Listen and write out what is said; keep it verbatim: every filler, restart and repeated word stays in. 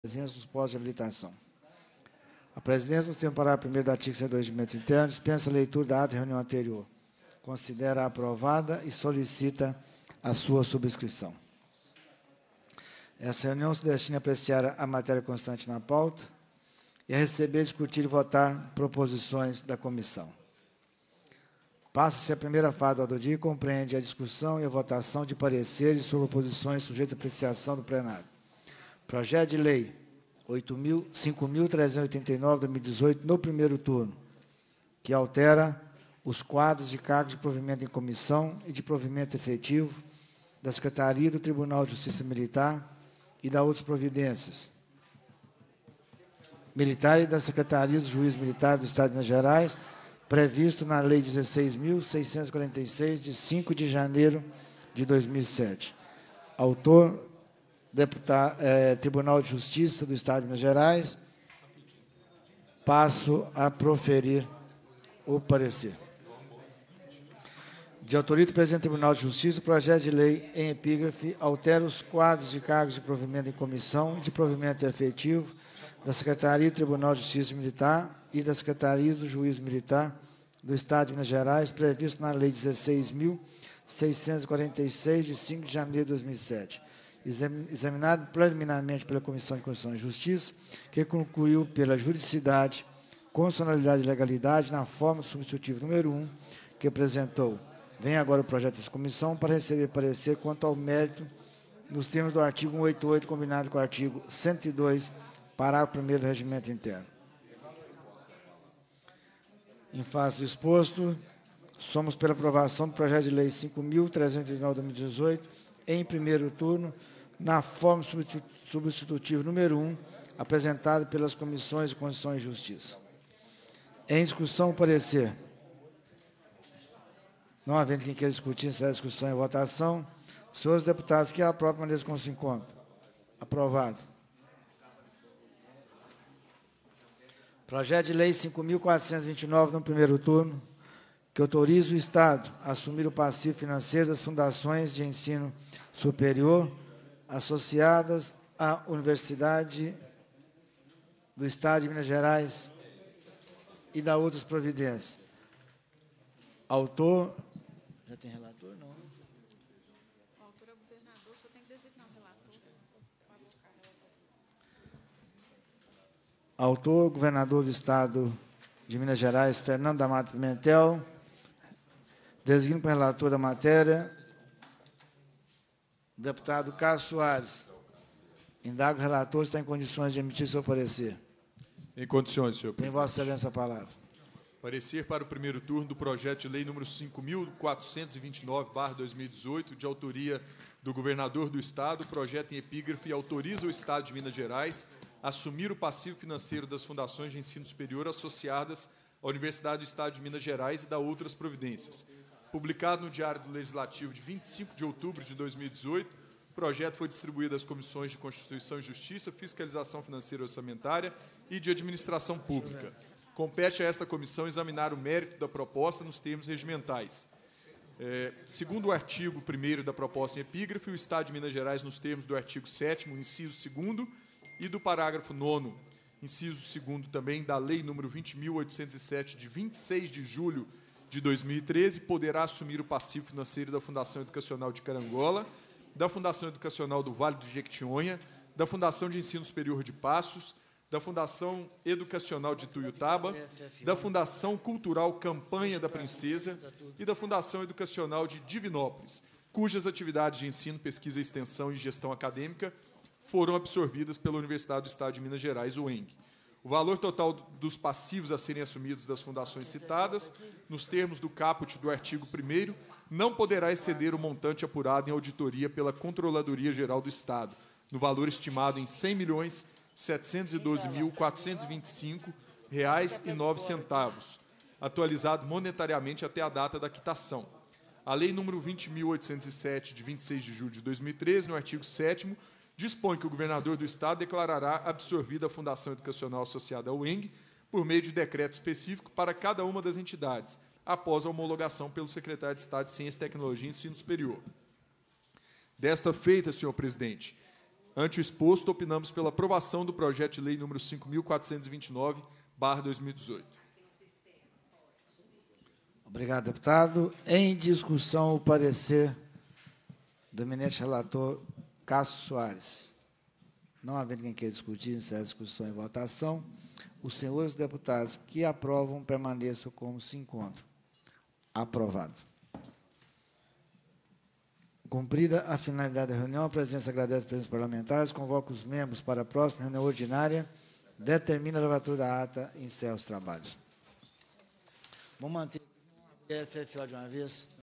presença dos postos de habilitação. A presidência, no termo parágrafo primeiro do artigo cento e dois do Regimento Interno, dispensa a leitura da ata da reunião anterior. Considera aprovada e solicita a sua subscrição. Essa reunião se destina a apreciar a matéria constante na pauta e a receber, discutir e votar proposições da comissão. Passa-se a primeira fase do dia e compreende a discussão e a votação de pareceres sobre proposições sujeitas à apreciação do plenário. Projeto de Lei cinco mil trezentos e oitenta e nove, de dois mil e dezoito, no primeiro turno, que altera os quadros de cargos de provimento em comissão e de provimento efetivo da Secretaria do Tribunal de Justiça Militar e da outras providências militar e da Secretaria do Juiz Militar do Estado de Minas Gerais, previsto na Lei dezesseis mil seiscentos e quarenta e seis, de cinco de janeiro de dois mil e sete. Autor, deputado, eh, Tribunal de Justiça do Estado de Minas Gerais. Passo a proferir o parecer. De autoria do presidente do Tribunal de Justiça, o projeto de lei em epígrafe altera os quadros de cargos de provimento em comissão e de provimento efetivo da Secretaria do Tribunal de Justiça Militar e da Secretaria do Juiz Militar do Estado de Minas Gerais, previsto na Lei dezesseis mil seiscentos e quarenta e seis, de cinco de janeiro de dois mil e sete. Examinado preliminarmente pela Comissão de Constituição e Justiça, que concluiu pela juridicidade, constitucionalidade e legalidade na forma substitutiva número um, que apresentou. Vem agora o projeto dessa comissão para receber parecer quanto ao mérito nos termos do artigo cento e oitenta e oito, combinado com o artigo cento e dois, parágrafo primeiro do Regimento Interno. Em face do exposto, somos pela aprovação do projeto de lei cinco mil trezentos e oitenta e nove, de dois mil e dezoito, em primeiro turno, na forma substitutiva número um, apresentado pelas comissões de Constituição e Justiça. Em discussão, o parecer. Não havendo quem queira discutir, essa discussão e votação, senhores deputados, que a própria maneira como se encontra. Aprovado. Projeto de lei cinco mil quatrocentos e vinte e nove, no primeiro turno, que autoriza o Estado a assumir o passivo financeiro das fundações de ensino superior associadas à Universidade do Estado de Minas Gerais e da outras providências. Autor... Já tem relator? Não. O autor é o governador, só tem que designar o relator. Autor, governador do Estado de Minas Gerais, Fernando da Mata Pimentel. Designo para relator da matéria, deputado Carlos Soares. Indago o relator se está em condições de emitir seu parecer. Em condições, senhor Tem presidente. Vossa Excelência a palavra. Parecer para o primeiro turno do projeto de lei número cinco mil quatrocentos e vinte e nove, barra dois mil e dezoito, de autoria do governador do Estado. O projeto em epígrafe autoriza o Estado de Minas Gerais a assumir o passivo financeiro das fundações de ensino superior associadas à Universidade do Estado de Minas Gerais e da outras providências. Publicado no Diário do Legislativo de vinte e cinco de outubro de dois mil e dezoito, o projeto foi distribuído às comissões de Constituição e Justiça, Fiscalização Financeira e Orçamentária e de Administração Pública. Compete a esta comissão examinar o mérito da proposta nos termos regimentais. É, segundo o artigo primeiro da proposta em epígrafe, o Estado de Minas Gerais, nos termos do artigo sétimo, inciso segundo, e do parágrafo nono, inciso segundo também, da Lei número vinte mil oitocentos e sete, de vinte e seis de julho de dois mil e treze, poderá assumir o passivo financeiro da Fundação Educacional de Carangola, da Fundação Educacional do Vale do Jequitinhonha, da Fundação de Ensino Superior de Passos, da Fundação Educacional de Tuiutaba, da Fundação Cultural Campanha da Princesa e da Fundação Educacional de Divinópolis, cujas atividades de ensino, pesquisa, extensão e gestão acadêmica foram absorvidas pela Universidade do Estado de Minas Gerais, U E N G. O valor total dos passivos a serem assumidos das fundações citadas, nos termos do caput do artigo primeiro, não poderá exceder o montante apurado em auditoria pela Controladoria Geral do Estado, no valor estimado em cem milhões setecentos e doze mil quatrocentos e vinte e cinco reais e nove centavos, atualizado monetariamente até a data da quitação. A Lei número vinte mil oitocentos e sete, de vinte e seis de julho de dois mil e treze, no artigo sétimo, dispõe que o governador do Estado declarará absorvida a Fundação Educacional associada ao U E N G por meio de decreto específico para cada uma das entidades, após a homologação pelo secretário de Estado de Ciência, Tecnologia e Ensino Superior. Desta feita, senhor presidente, Ante o exposto, opinamos pela aprovação do projeto de lei número cinco mil quatrocentos e vinte e nove, barra dois mil e dezoito. Obrigado, deputado. Em discussão, o parecer do eminente relator Cássio Soares. Não havendo quem queira discutir, encerra a discussão em votação. Os senhores deputados que aprovam permaneçam como se encontram. Aprovado. Cumprida a finalidade da reunião, a presidência agradece a presença parlamentares, convoca os membros para a próxima reunião ordinária, determina a levatura da ata e encerra os trabalhos. Vamos manter o F F O de uma vez.